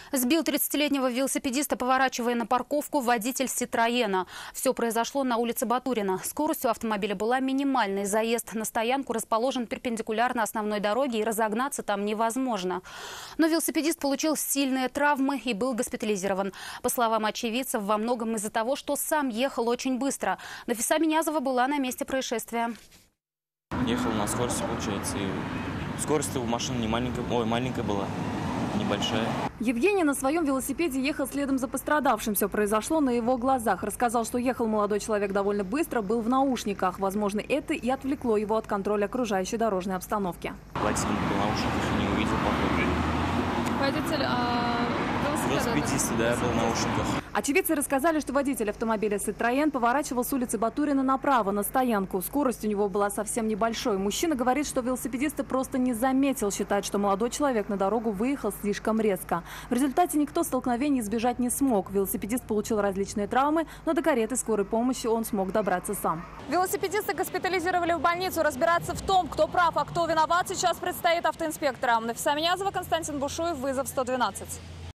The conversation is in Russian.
Сбил 30-летнего велосипедиста, поворачивая на парковку, водитель «Ситроена». Все произошло на улице Батурина. Скорость у автомобиля была минимальной. Заезд на стоянку расположен перпендикулярно основной дороге, и разогнаться там невозможно. Но велосипедист получил сильные травмы и был госпитализирован. По словам очевидцев, во многом из-за того, что сам ехал очень быстро. Нафиса Минязова была на месте происшествия. Ехал на скорости, получается, и скорость у машины не маленькая, маленькая была, небольшая. Евгений на своем велосипеде ехал следом за пострадавшим. Все произошло на его глазах. Рассказал, что ехал молодой человек довольно быстро, был в наушниках. Возможно, это и отвлекло его от контроля окружающей дорожной обстановки. Водитель был в наушниках и не увидел, походу. Водитель Велосипедист, да, был в наушниках. Очевидцы рассказали, что водитель автомобиля «Ситроен» поворачивал с улицы Батурина направо, на стоянку. Скорость у него была совсем небольшой. Мужчина говорит, что велосипедиста просто не заметил, считает, что молодой человек на дорогу выехал слишком резко. В результате никто столкновений избежать не смог. Велосипедист получил различные травмы, но до кареты скорой помощи он смог добраться сам. Велосипедиста госпитализировали в больницу. Разбираться в том, кто прав, а кто виноват, сейчас предстоит автоинспекторам. Нафиса Минязова, Константин Бушуев, вызов 112.